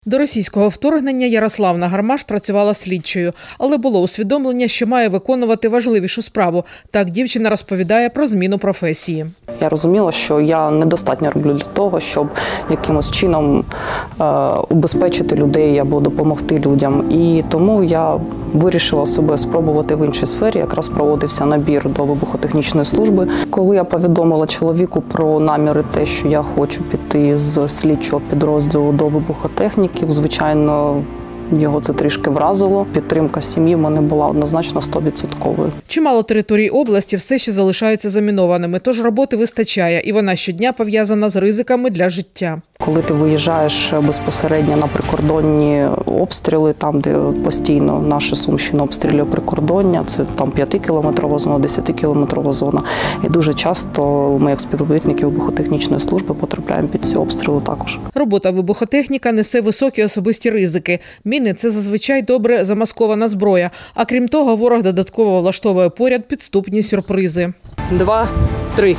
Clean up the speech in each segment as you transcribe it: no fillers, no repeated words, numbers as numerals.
До російського вторгнення Ярославна Гармаш працювала слідчою, але було усвідомлення, що має виконувати важливішу справу. Так дівчина розповідає про зміну професії. Я розуміла, що я недостатньо роблю для того, щоб якимось чином убезпечити людей або допомогти людям. І тому я вирішила себе спробувати в іншій сфері. Якраз проводився набір до вибухотехнічної служби. Коли я повідомила чоловіку про наміри те, що я хочу піти з слідчого підрозділу до вибухотехніків, звичайно, його це трішки вразило. Підтримка сім'ї в мене була однозначно 100%. Чимало територій області все ще залишаються замінованими, тож роботи вистачає, і вона щодня пов'язана з ризиками для життя. Коли ти виїжджаєш безпосередньо на прикордонні обстріли, там, де постійно наша Сумщина обстрілює прикордоння, це там 5-кілометрова зона, 10-кілометрова зона. І дуже часто ми, як співробітники вибухотехнічної служби, потрапляємо під ці обстріли також. Робота вибухотехніка несе високі особисті ризики. Міни – це зазвичай добре замаскована зброя. А крім того, ворог додатково влаштовує поряд підступні сюрпризи. 2, 3.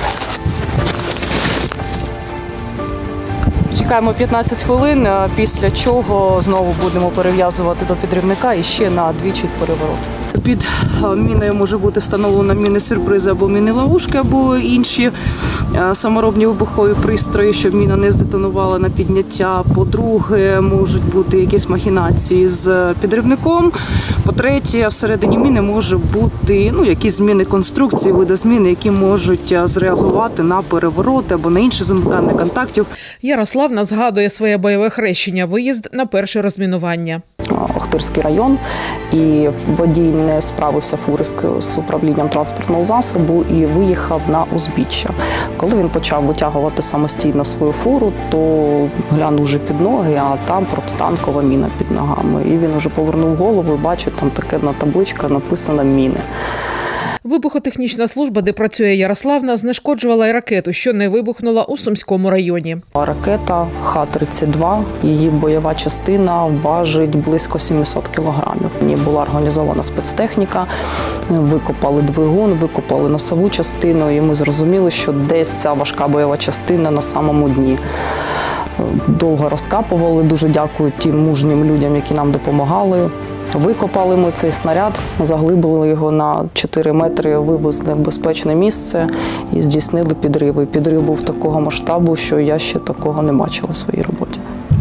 Чекаємо 15 хвилин, після чого знову будемо перев'язувати до підривника і ще на двічі переворот. Під міною може бути встановлено міни-сюрпризи або міни-ловушки, або інші саморобні вибухові пристрої, щоб міна не здетонувала на підняття. По-друге, можуть бути якісь махінації з підривником. По-третє, всередині міни може бути якісь зміни конструкції, видозміни, які можуть зреагувати на перевороти або на інші замикання контактів. Ярославна згадує своє бойове хрещення – виїзд на перше розмінування. Охтирський район, і водій не справився фури з управлінням транспортного засобу і виїхав на узбіччя. Коли він почав витягувати самостійно свою фуру, то глянув вже під ноги, а там протитанкова міна під ногами. І він вже повернув голову і бачить, там таке на табличка написано «Міни». Вибухотехнічна служба, де працює Ярославна, знешкоджувала й ракету, що не вибухнула у Сумському районі. Ракета Х-32, її бойова частина важить близько 700 кілограмів. В ній була організована спецтехніка, викопали двигун, викопали носову частину, і ми зрозуміли, що десь ця важка бойова частина на самому дні. Довго розкапували, дуже дякую тим мужнім людям, які нам допомагали. Викопали ми цей снаряд, заглибили його на 4 метри, вивезли в безпечне місце і здійснили підрив. І підрив був такого масштабу, що я ще такого не бачила в своїй роботі.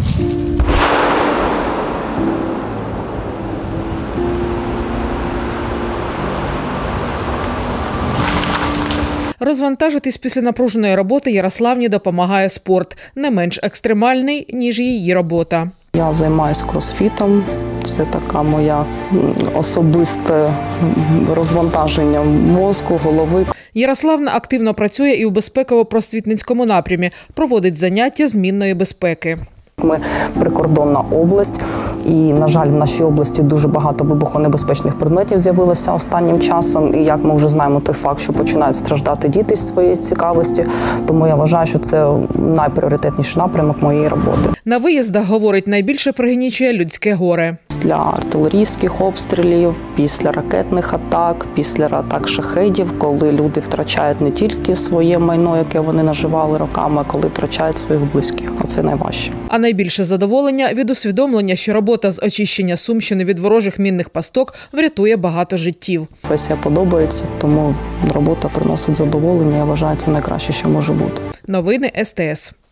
Розвантажитись після напруженої роботи Ярославні допомагає спорт, не менш екстремальний, ніж її робота. Я займаюся кросфітом. Це така моя особисте розвантаження мозку, голови. Ярославна активно працює і у безпеково-просвітницькому напрямі, проводить заняття з мінної безпеки. Ми прикордонна область, і, на жаль, в нашій області дуже багато вибухонебезпечних предметів з'явилося останнім часом. І, як ми вже знаємо, той факт, що починають страждати діти з своєї цікавості, тому я вважаю, що це найпріоритетніший напрямок моєї роботи. На виїздах, говорить, найбільше пригнічує людське горе. Після артилерійських обстрілів, після ракетних атак, після атак шахедів, коли люди втрачають не тільки своє майно, яке вони наживали роками, а коли втрачають своїх близьких. Оце найважче. А найбільше задоволення від усвідомлення, що робота з очищення Сумщини від ворожих мінних пасток врятує багато життів. Професія подобається, тому робота приносить задоволення. Я вважаю, це найкраще, що може бути. Новини СТС.